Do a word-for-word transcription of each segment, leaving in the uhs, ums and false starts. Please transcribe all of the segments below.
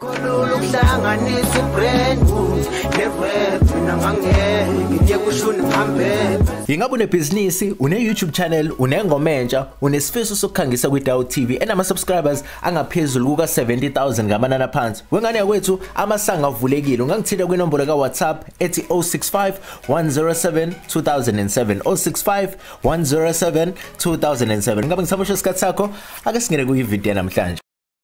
Khona ukuhlanganisa ubrand ne-rap mina ngangeke ngiye kushuni ngihambe. Ingabe unebhizinisi, une-YouTube channel, unengoma entsha, unesifiso sokukhangisa kwi-Dawo T V enama subscribers angaphezulu kuka seventy thousand ngamanani aphansi. Wengane yakwethu amasanga avulekile. Ungangithinta kwinombolo ka WhatsApp ethi oh six five, one oh seven, two thousand seven oh six five, one oh seven, two thousand seven. Ngabe ngisabosha isikhathi sakho ake singene kuyivideo namhlanje.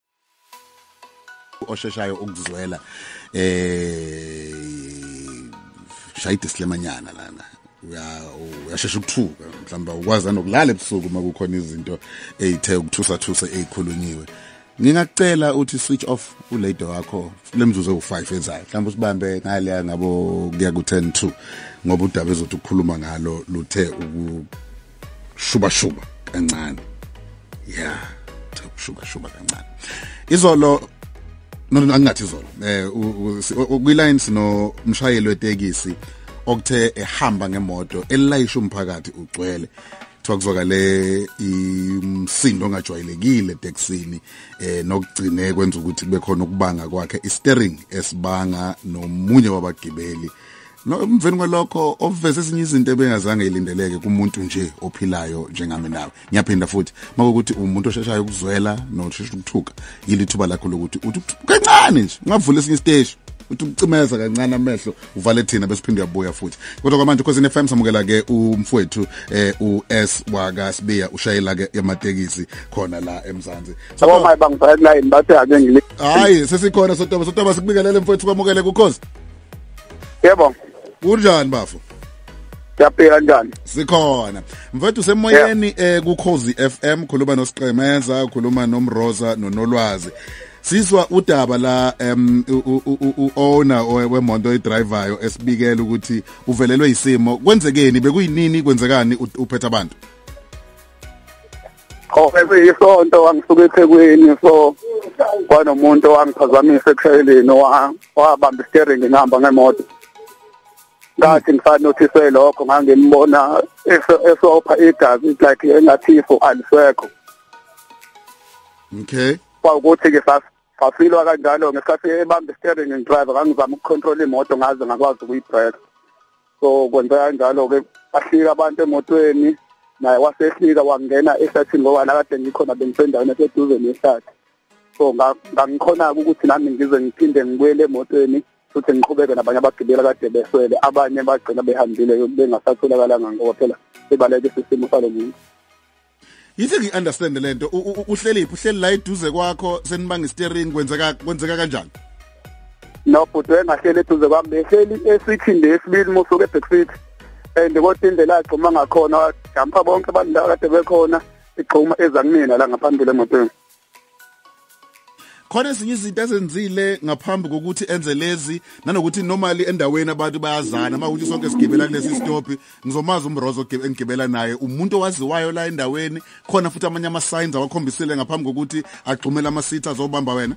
Osheshayo ukuzwela eh shayide silemanyana lana uya uyashesha ukuthuka mhlamba ukwazi nokulala ebusuku makukhona izinto ezithe ukuthusa thusa ezikhulunyiwe. Ngingacela uthi switch off ulate wakho lemzuzu ewu five ezayo mhlamba usibambe ngale ngabo kuya ku ten two ngoba udaba ezothi ukukhuluma ngalo luthe ukushuba shuba kancane. Yeah, ukushuba shuba kancane. Izolo no no angathi izolo eh kwiline sino mshayeli wetekisi okuthe ehamba ngemoto elayisha umphakathi ugcwele kuthiwa kuzwakale imsindo ongajwayelekile etekisini eh nokugcine kwenza ukuthi kube khona ukubanga kwakhe i-steering esibanga nomunye wabagibeli. No mveni kwalokho ovese ezinye izinto ebengazange ilindeleke kumuntu nje ophilayo njengami nawe. Ngiyaphinda futhi makuthi umuntu osheshayo ukuzwela noshesha ukuthuka yilithuba lakho lokuthi uthi kancane nje ungavula esinye isiteshi uthi ucimeza kancane amehlo uvale thina bese phinde uyabuya futhi. Kodwa kwamanje Khosi F M samukela ke umfowethu eh u S waka Sibiya ushayela ke ematekisi khona la eMzansi. Sabo mayi bangibhala line bathi ake ngili. Hayi sesikhona sotoba sotoba sikubikelele mfowethu kwamukele ku Khosi. Yebo. Kunjani bafo? Siyaphila kanjani? Sikhona. Mfethu semoyeni eh ku Khosi F M khuluma noSiqemeza, khuluma noMroza noNolwazi. Sizwa udaba la em u owner wemonto edrivayo esibikela ukuthi uvelelwe isimo. Kwenzekeni bekuyinini kwenzekani uphethe abantu? Oh beyisonto wangisuka eThekwini so kwanomuntu wangiphazamisa ekushayeleni wabamba steering ngihamba ngemoto. Ngathi ngisanothise lokho ngangembona esopha igazi like engathifo alisekho. Okay. Kwaukuthi ke safilwa kanjalo ngesikhathi ebamba steering ngidrive ngangizama ukucontrol imoto ngaze ngakwazi ukuyibrake. So kwenzeka kanjalo ke ahlika abantu emotweni naye wasehlika wangena ehlathini ngoba la kade ngikhona bengisendaweni eseduze nehlathi. So ngangikhona ukuthi nami ngize ngiphinde ngibuyele emotweni futhi ngiqhubeke nabanye abagibeli kade beswele abanye bagcina behambile bengasatholakala ngoba phela ebaleke isimo salomuntu. Yithi ngi understand lento uhleli iphi uhleli la eduze kwakho senibanga i-steering kwenzeka kwenzeka kanjani? No but wengahleli eduze kwami behleli esithinde esibili musuke ebackseat and kodwa indlela agcuma ngakhona jampa bonke abantu la kade bekhona igcuma ezanimina la ngaphambili emotweni. Khona ezinye izinto ezenzile ngaphambi kokuthi enze lezi nanokuthi normally endaweni abantu bayazana mawuthi sonke sigibela kulesi stop ngizomaza uMrozo engigibela naye umuntu owaziwayo la endaweni khona futhi amanye ama signs awakhombisile ngaphambi kokuthi agxumela ama seats azobamba wena.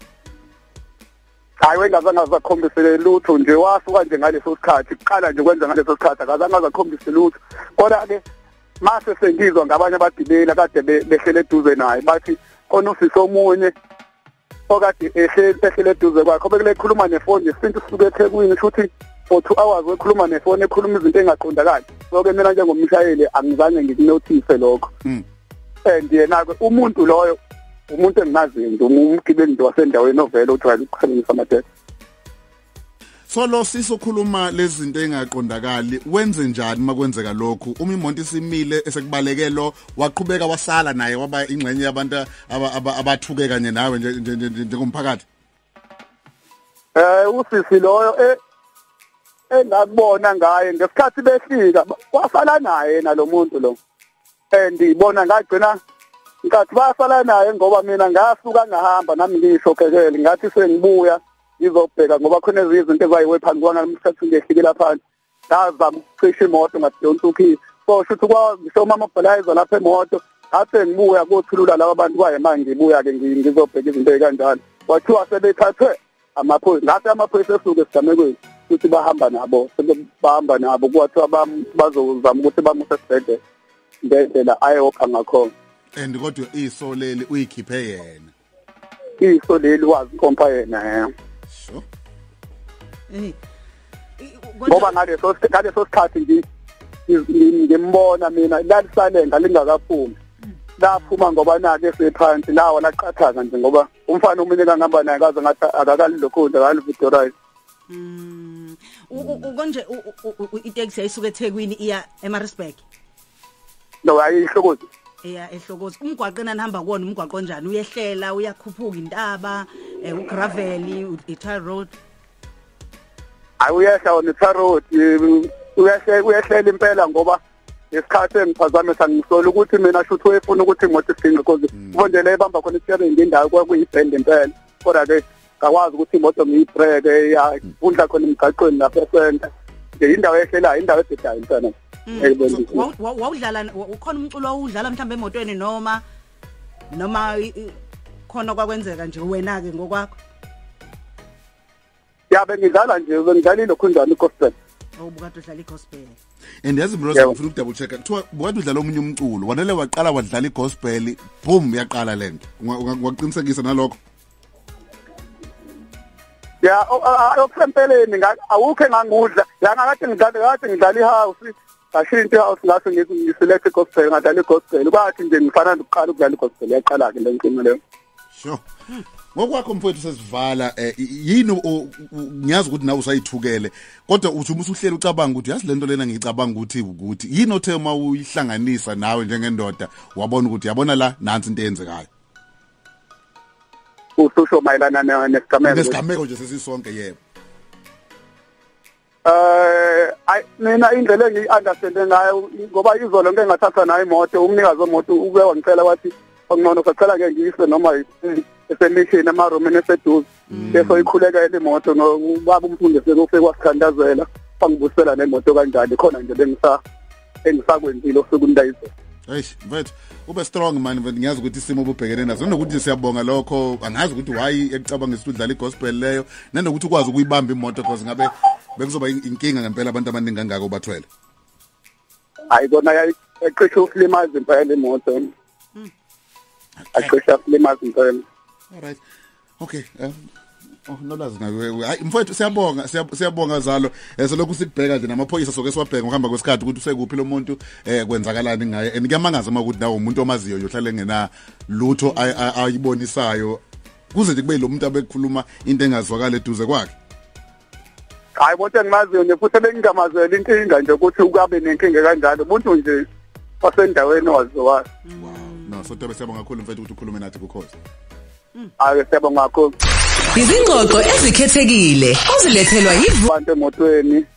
Hayi wengazange azakhombisele lutho nje wasuka nje ngaleso sikhathi uqala nje kwenza ngaleso sikhathi akazange azakhombisele lutho kodwa ke mase sengizwa ngabanye abagibeli kade behlele eduze naye bathi khona usisi omunye okade ehlele eduze kwakhe obekele ekhuluma nefoni isinto sisuke eThekwini futhi for two hours wekhuluma nefoni ekhuluma izinto engaqondakali so ke mina njengomshayeli angizange ngikunotice lokho. And yena ke umuntu loyo umuntu engimaziyo nje umgibeli nje wasendaweni ovela uthwala ukukhanyisa amatheko. So lo sisokhuluma lezi zinto engaqondakali wenze njani makwenzeka lokhu uma imonto isimile esekubaleke lo waqhubeka wasala naye waba ingxenye yabantu abathuke kanye nawe nje njengomphakathi? Eh usisi loyo eh engakubona ngaye ngesikhathi behlika wasala naye nalomuntu lo and ibona ngagcina ngathi basala naye ngoba mina ngasuka ngahamba nami ngishokekele ngathi sengibuya ngizobheka ngoba khona izinto ezayiwe phansi kwanamhlathi ngehlikela phansi ngazama ukucisha imoto ngadontuki so shuthi kwa ngisoma amabhalayiza lapha emoto athe ngibuya kothulula laba bantu kwaye manje ngibuya ke ngizobheka izinto ezikanjalo kwathiwa sebethathwe amaphoyisa ngathi amaphoyisa esuke sigamekweni futhi bahamba nabo sebahamba nabo kwathiwa bazozama ukuthi bamuse esibhedlela ndlela ayopha ngakhona. And kodwa isoleli uyikhiphe yena. iso leli wazi inkompa yena sure eh ngoba ngaleso ngaleso sikhathi nje ngimbona mina lalisalenga lingakaphumi laphuma ngoba nake sephansi lawa laqathaza nje ngoba umfana umine kangihamba naye kaze ngathi akakalilokho akalividorize mm ukonje itaxi ayisuka eThekwini iya eMaritzburg no ayihlokozi eya ehlokozi umgwaqena nihamba kuona umgwaqo onjani uyehlela uyakhuphuka intaba ugravel i-tar road ayuyehla on the road uyehla uyehlela impela ngoba isikhathi engiphazame sangisola ukuthi mina shothi wefuna ukuthi imoto isinqe because uvondele ebamba khona steering indawo kwakuyibhend impela kodwa ke akwazi ukuthi imoto ngiyibreke ya undla khona emgaqweni lapha center nje indawo ehlelayo indawo esedayo intana wawudlala ukhona umculo owudlala mhlawumbe emotweni noma noma khona kwakwenzeka nje wena ke ngokwakho ya bengidlala nje bengidlalile lokhunjani igospel awubukade udlala igospel and yazi Mroza ngifuna ukudouble check kuthiwa bukade udlala omunye umculo wanele waqala wadlala igospel boom yaqala lento ungaqinisekisa nalokho ya okusempeleni awukho engangudla la ngakade ngidlala kade ngidlala ihouse ashintshe ihouse ngaso ngiselect igospel ngadlala igospel bathi nje ngifana ukuqala ukudlala igospel yaqala ke lenkimo leyo sure ngokwakho mfowethu sesivala yini ngiyazi ukuthi nawe usayithukele kodwa uthi uma usuhlela ucabanga ukuthi yazi lento lena ngicabanga ukuthi ukuthi yini othe uma uyihlanganisa nawe njengendoda wabona ukuthi yabona la nansi into eyenzekayo ususho mayelana nesigameko nesigameko nje sesisonke yebo eh ay mina indlela engiunderstand ngayo ngoba izolo ngeke ngathatha nayo imoto umnikazi wemoto ube wangicela wathi ngcono sacela ke ngiyise noma esemishini emaromini eseduze bese ikhuleka imoto ngobaba umfundi sekufike kwasikhandazela bangibusela nemoto kanjani khona nje bengisa engisakwenzile osekundayizo eish mfethu ube strong man ngiyazi ukuthi isimo ububhekene nazo nokuthi siyabonga lokho angazi ukuthi why ecabanga isudlala igospel leyo nanokuthi ukwazi ukuyibamba imoto because ngabe bekuzoba inkinga ngempela abantu abaningi kangaka obathwele ayibona yayiqisha ukulimaza impela imoto acisha ukulimaza impela all right okay um oh nolazi nawe hayi mfowethu siyabonga siyabonga zalo eselokhu sikubheka nje namaphoyisa soke siwabheka ngohamba kwesikhathi ukuthi usekuphi lo muntu eh kwenzakalani ngaye and kuyamangaza uma ukuthi nawo umuntu omaziyo yohlale ngena lutho ayibonisayo kuze nje kube lo muntu abekhuluma into engazwakala eduze kwakhe hayi bonke engimaziyo nje futhi bengingamazela inkinga nje ukuthi ukabe nenkinga kanjalo umuntu nje wasendaweni waziwayo wow no so tobe siyabonga kakhulu mfethu ukuthi ukhulume nathi kukhozi ake siyabonga kakhulu izingxoxo ezikhethekile ozilethelwa yivu abantu emotweni